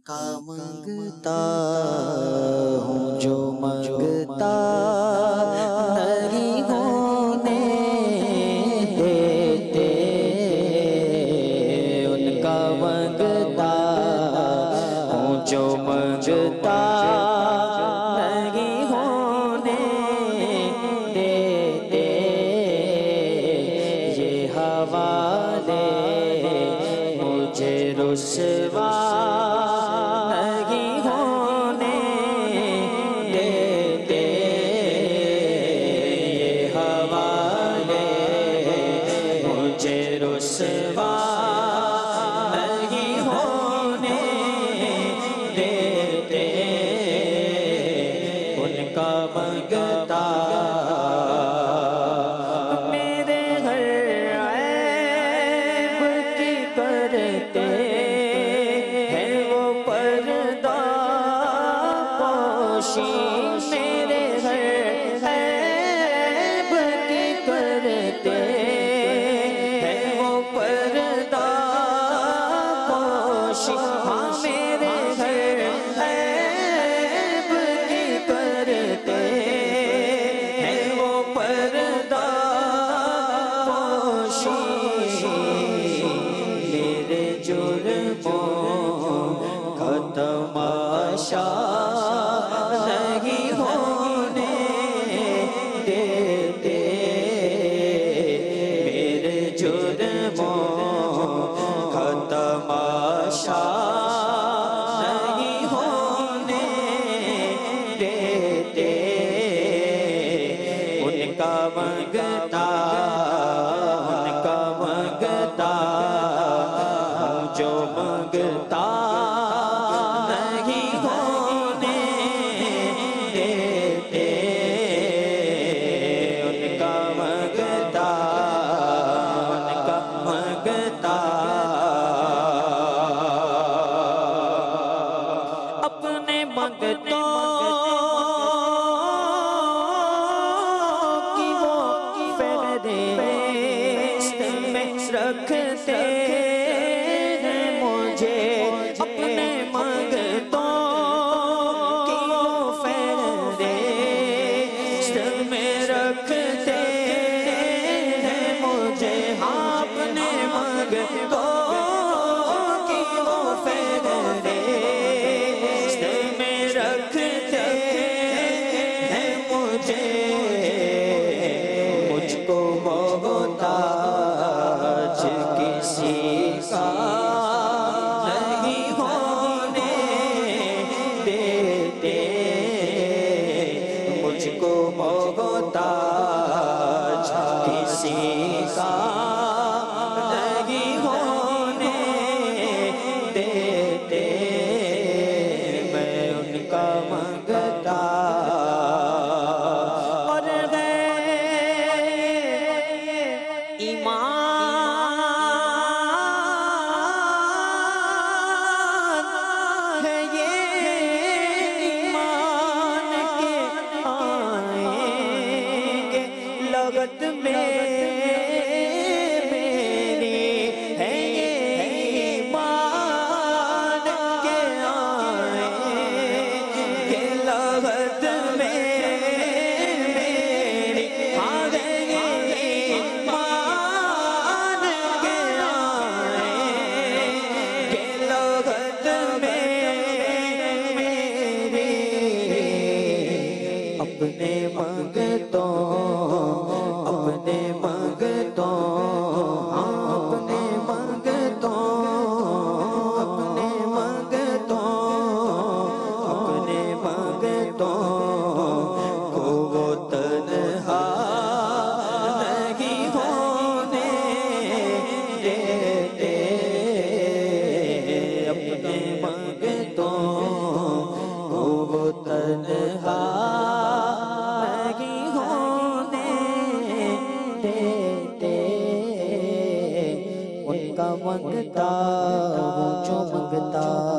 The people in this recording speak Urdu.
کا منگتا ہوں جو منگتا نہیں ہونے دیتے، ان کا منگتا ہوں جو منگتا نہیں ہونے دیتے، یہ حوالے مجھے رسوا نہیں ہونے دیتے، یہ حوالے مجھے رسوا نہیں ہونے دیتے، ان کا منگتا میرے گھر عیب کی کرتے ہیں وہ پردہ پوشی، میرے گھر عیب کی کرتے ہیں وہ پردہ پوشی، ہاں میرے گھر عیب کی کرتے ہیں وہ پردہ پوشی، میرے جرموں کا تماشا نہیں ہونے دیتے، میرے جرموں کا تماشا نہیں ہونے دیتے، ان کا منگتا جو منگتا نہیں ہونے دیتے، ان کا منگتا اپنے منگتوں کی وہ فہرست میں رکھتے ہیں مجھے، اپنے منگتوں کی وہ فہرست میں رکھتے ہیں مجھے، ہاں اپنے منگتوں کی وہ فہرست میں رکھتے ہیں مجھے، مجھ کو محتاج کسی کا نہیں ہونے دیتے، مجھ کو محتاج کسی کا نہیں ہونے دیتے، میں ان کا منگتا اور ایمان ہے یہ ایمان کے آئیں گے لغت میں میری ہے یہ ایمان کے آئیں گے لغت میں میری، ہاں اپنے منگتوں اپنے منگتوں اپنے منگتوں اپنے منگتوں اپنے منگتوں کو وہ تنہا نہیں ہونے دیتے، اپنے منگتوں کو وہ تنہا نہیں ہونے دیتے، ان کا منگتا ہوں جو منگتا